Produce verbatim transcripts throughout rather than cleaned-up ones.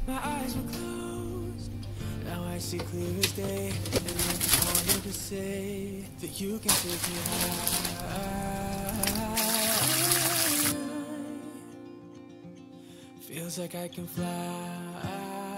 My eyes were closed, now I see clear as day. And I just wanted to say that you can take me high. Feels like I can fly.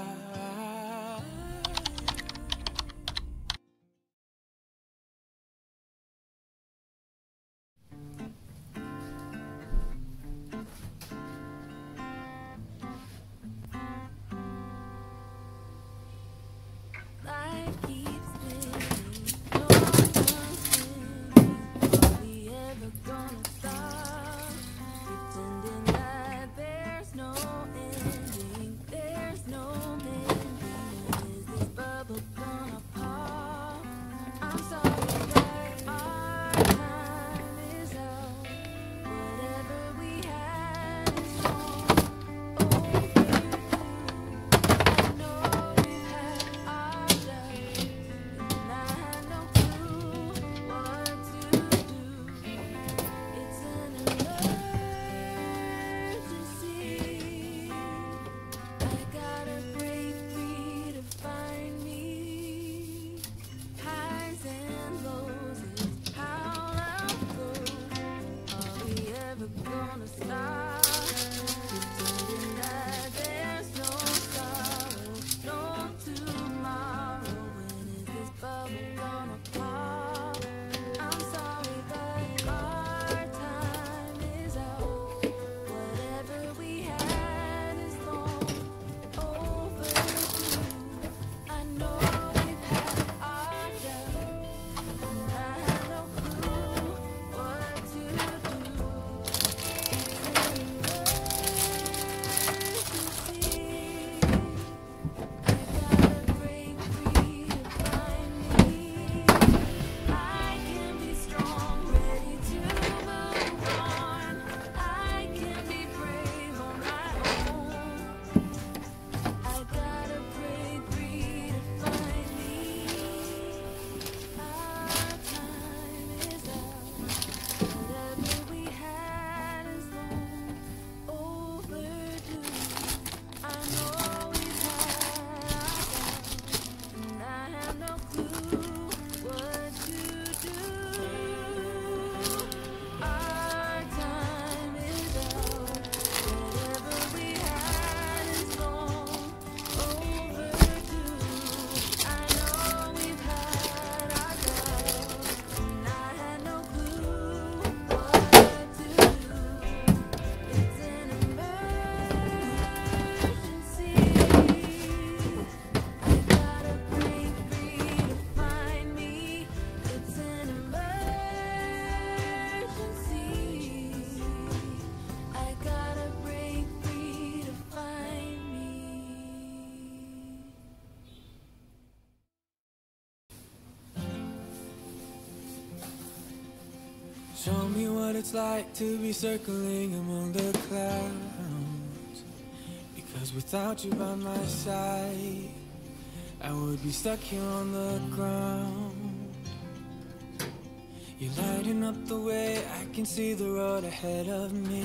Show me what it's like to be circling among the clouds. Because without you by my side, I would be stuck here on the ground. You're lighting up the way, I can see the road ahead of me.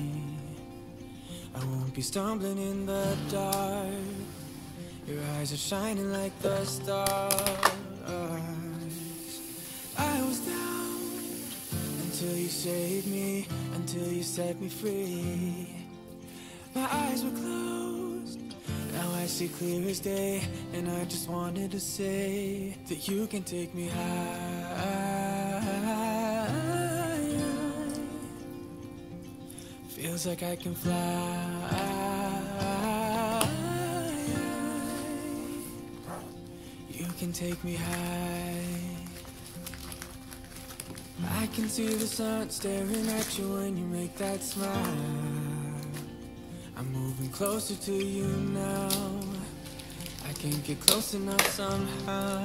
I won't be stumbling in the dark. Your eyes are shining like the stars. I was down until you saved me, until you set me free. My eyes were closed, now I see clear as day. And I just wanted to say that you can take me high. Feels like I can fly. You can take me high. I can see the sun staring at you when you make that smile. I'm moving closer to you now. I can't get close enough somehow.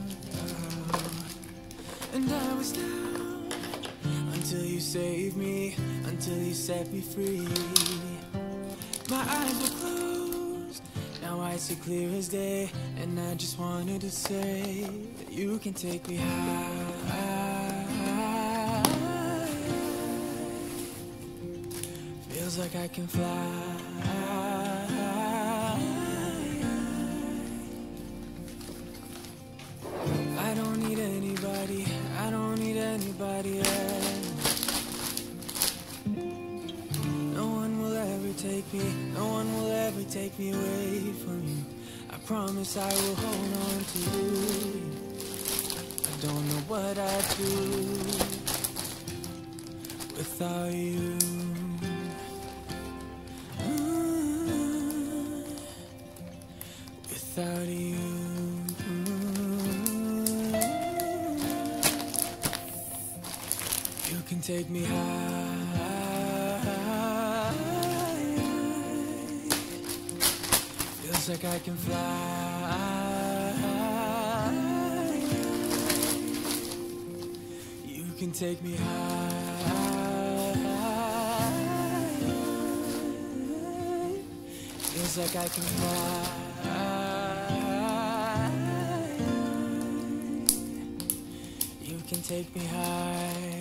And I was down until you saved me, until you set me free. My eyes were closed, now I see clear as day. And I just wanted to say that you can take me high. Feels like I can fly. take me away from you. I promise I will hold on to you. I don't know what I'd do without you. Mm, without you. You can take me high. Feels like I can fly. You can take me high. Feels like I can fly. You can take me high.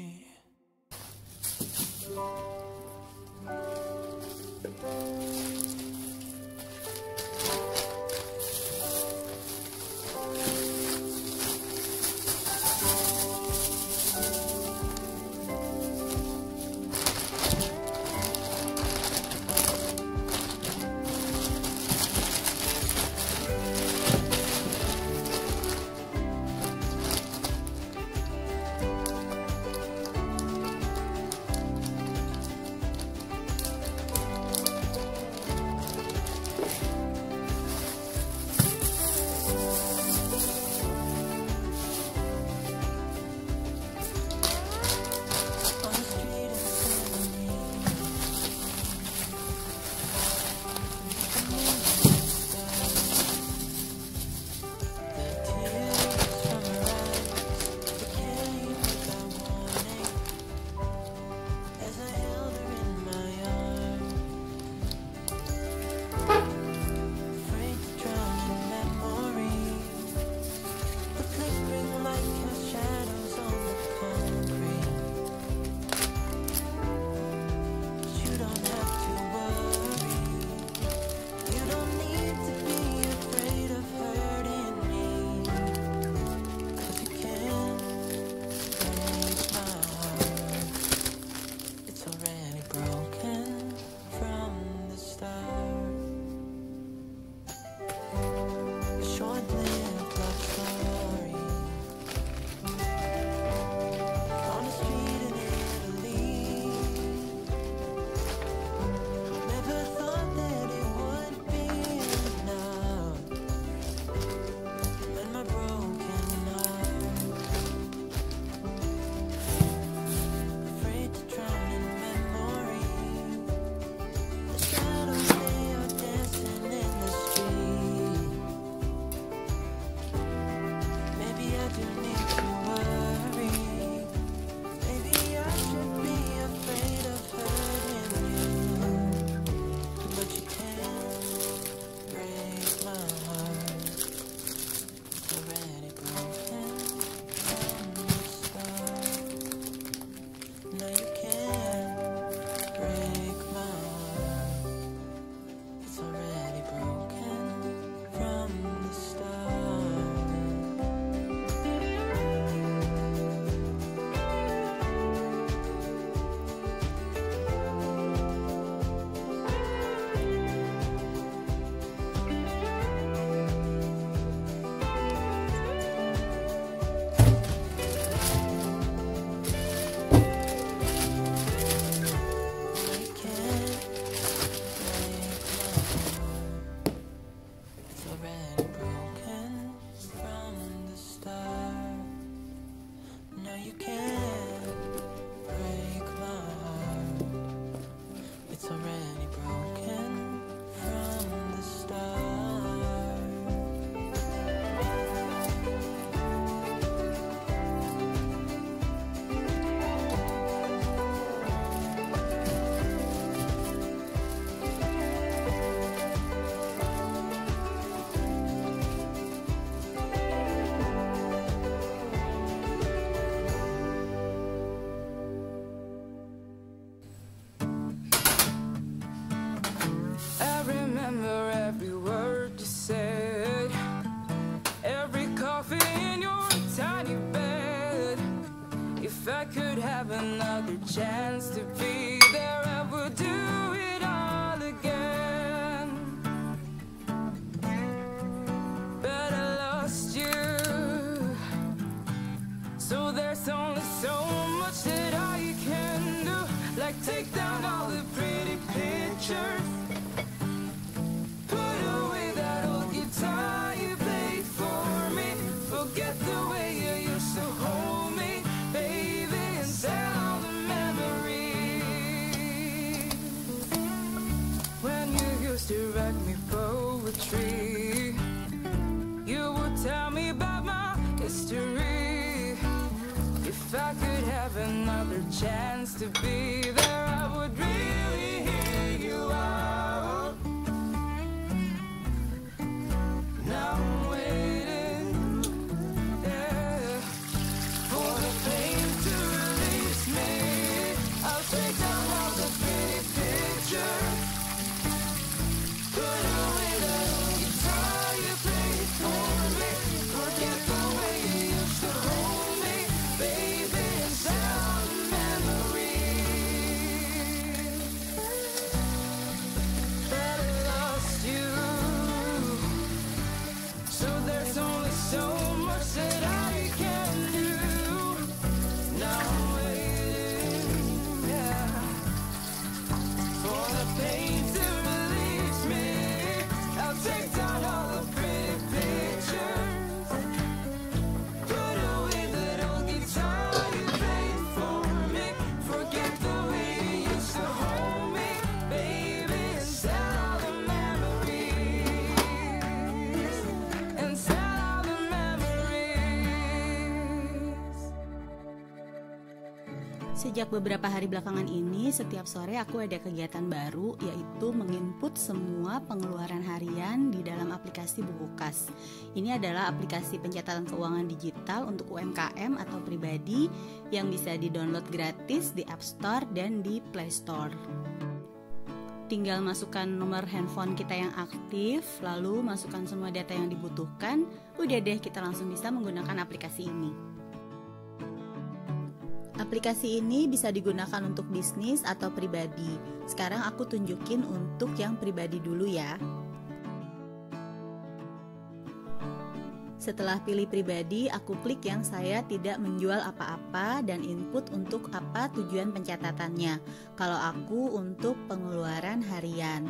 another chance to be there, I would do it all again. the tree. You would tell me about my history. If I could have another chance to be there, I would really hear you out. Now I'm waiting, yeah, for the pain to release me. I'll take down all the pretty pictures, put away the guitar you played for me. Forget the way you used to hold me, baby, inside all the memories that I lost you. So there's only so much that I can do. Now I'm waiting, yeah, for the pain to release me. I'll take down all the pretty pictures, put away that old guitar you played for me. Forget the way you used to hold me, baby, inside all the memories, inside all the memories. Sejak beberapa hari belakangan ini, setiap sore aku ada kegiatan baru, yaitu menginput semua pengeluaran harian di dalam aplikasi Bukukas. Ini adalah aplikasi pencatatan keuangan digital untuk U M K M atau pribadi yang bisa di-download gratis di App Store dan di Play Store. Tinggal masukkan nomor handphone kita yang aktif, lalu masukkan semua data yang dibutuhkan, udah deh kita langsung bisa menggunakan aplikasi ini. Aplikasi ini bisa digunakan untuk bisnis atau pribadi. Sekarang aku tunjukin untuk yang pribadi dulu ya. Setelah pilih pribadi, aku klik yang saya tidak menjual apa-apa dan input untuk apa tujuan pencatatannya. Kalau aku untuk pengeluaran harian.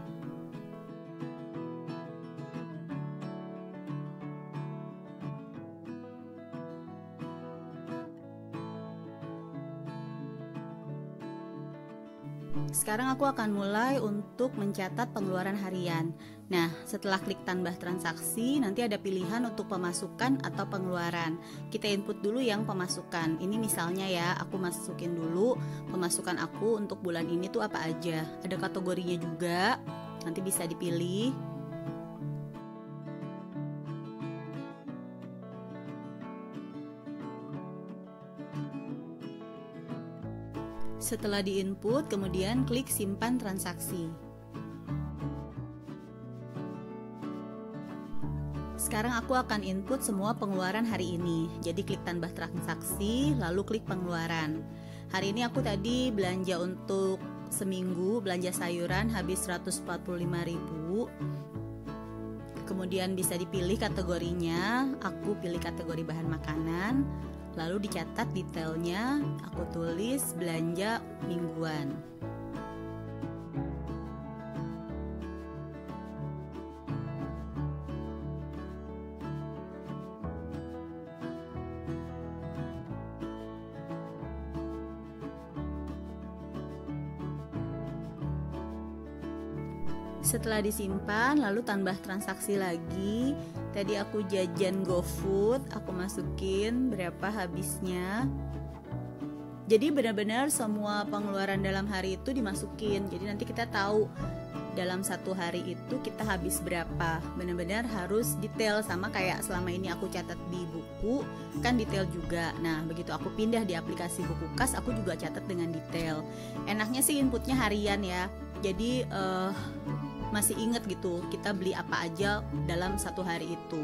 Sekarang aku akan mulai untuk mencatat pengeluaran harian. Nah, setelah klik tambah transaksi, nanti ada pilihan untuk pemasukan atau pengeluaran. Kita input dulu yang pemasukan. Ini misalnya ya, aku masukin dulu pemasukan aku untuk bulan ini tuh apa aja. Ada kategorinya juga, nanti bisa dipilih. Setelah diinput, kemudian klik simpan transaksi. Sekarang aku akan input semua pengeluaran hari ini. Jadi klik tambah transaksi, lalu klik pengeluaran. Hari ini aku tadi belanja untuk seminggu, belanja sayuran habis seratus empat puluh lima ribu. Kemudian bisa dipilih kategorinya, aku pilih kategori bahan makanan. Lalu dicatat detailnya, aku tulis belanja mingguan. Setelah disimpan, lalu tambah transaksi lagi. Tadi aku jajan GoFood, aku masukin berapa habisnya. Jadi benar-benar semua pengeluaran dalam hari itu dimasukin. Jadi nanti kita tahu dalam satu hari itu kita habis berapa. Benar-benar harus detail, sama kayak selama ini aku catat di buku, kan detail juga. Nah, begitu aku pindah di aplikasi Bukukas, aku juga catat dengan detail. Enaknya sih inputnya harian ya. Jadi uh, masih inget gitu kita beli apa aja dalam satu hari itu.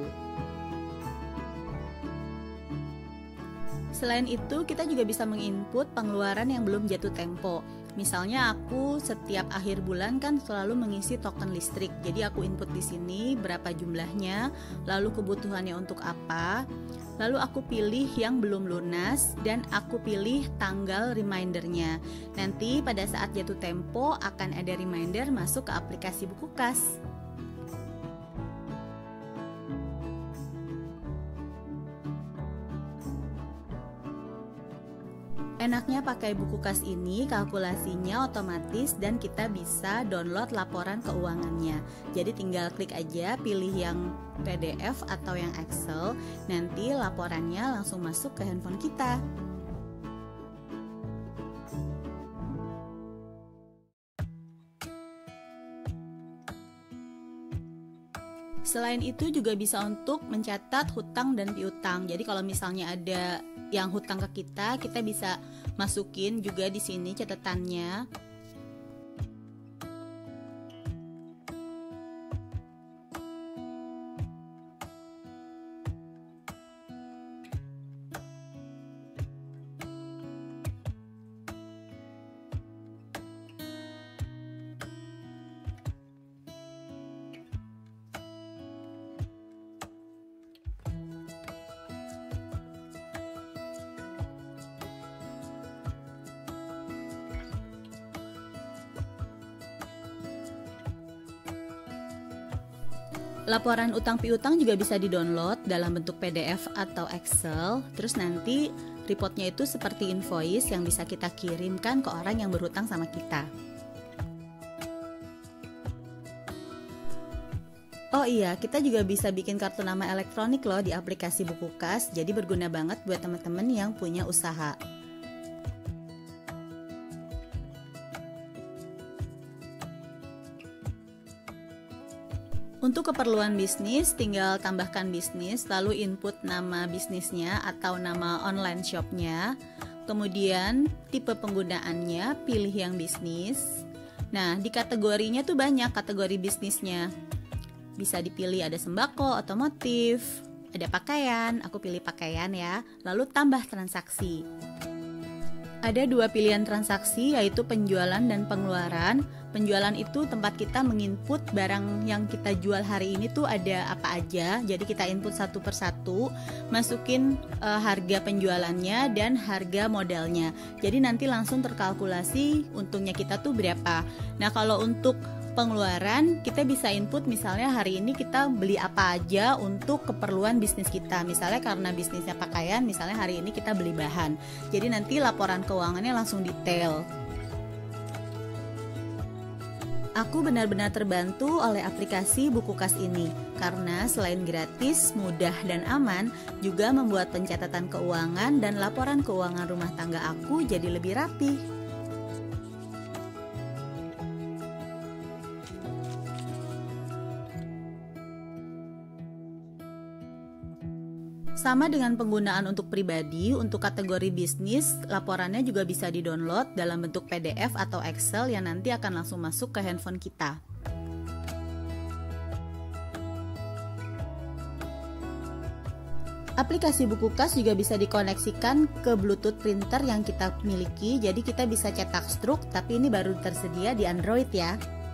Selain itu, kita juga bisa menginput pengeluaran yang belum jatuh tempo. Misalnya aku setiap akhir bulan kan selalu mengisi token listrik. Jadi aku input di sini berapa jumlahnya, lalu kebutuhannya untuk apa. Lalu aku pilih yang belum lunas dan aku pilih tanggal remindernya. Nanti pada saat jatuh tempo akan ada reminder masuk ke aplikasi Bukukas. Enaknya pakai buku kas ini, kalkulasinya otomatis dan kita bisa download laporan keuangannya. Jadi tinggal klik aja, pilih yang P D F atau yang Excel, nanti laporannya langsung masuk ke handphone kita. Selain itu juga bisa untuk mencatat hutang dan piutang. Jadi kalau misalnya ada yang hutang ke kita, kita bisa masukin juga di sini catatannya. Laporan utang piutang juga bisa di-download dalam bentuk P D F atau Excel. Terus nanti reportnya itu seperti invoice yang bisa kita kirimkan ke orang yang berhutang sama kita. Oh iya, kita juga bisa bikin kartu nama elektronik loh di aplikasi Buku Kas. Jadi berguna banget buat teman-teman yang punya usaha. Untuk keperluan bisnis, tinggal tambahkan bisnis, lalu input nama bisnisnya atau nama online shopnya, kemudian tipe penggunaannya, pilih yang bisnis. Nah, di kategorinya tuh banyak kategori bisnisnya. Bisa dipilih ada sembako, otomotif, ada pakaian, aku pilih pakaian ya, lalu tambah transaksi. Ada dua pilihan transaksi yaitu penjualan dan pengeluaran. Penjualan itu tempat kita menginput barang yang kita jual hari ini tuh ada apa aja. Jadi kita input satu persatu, masukin e, harga penjualannya dan harga modalnya. Jadi nanti langsung terkalkulasi untungnya kita tuh berapa. Nah kalau untuk pengeluaran kita bisa input misalnya hari ini kita beli apa aja untuk keperluan bisnis kita. Misalnya karena bisnisnya pakaian, misalnya hari ini kita beli bahan. Jadi nanti laporan keuangannya langsung detail. Aku benar-benar terbantu oleh aplikasi Buku Kas ini karena selain gratis, mudah dan aman, juga membuat pencatatan keuangan dan laporan keuangan rumah tangga aku jadi lebih rapi. Sama dengan penggunaan untuk pribadi, untuk kategori bisnis, laporannya juga bisa di-download dalam bentuk P D F atau Excel yang nanti akan langsung masuk ke handphone kita. Aplikasi Buku Kas juga bisa dikoneksikan ke Bluetooth printer yang kita miliki, jadi kita bisa cetak struk, tapi ini baru tersedia di Android ya.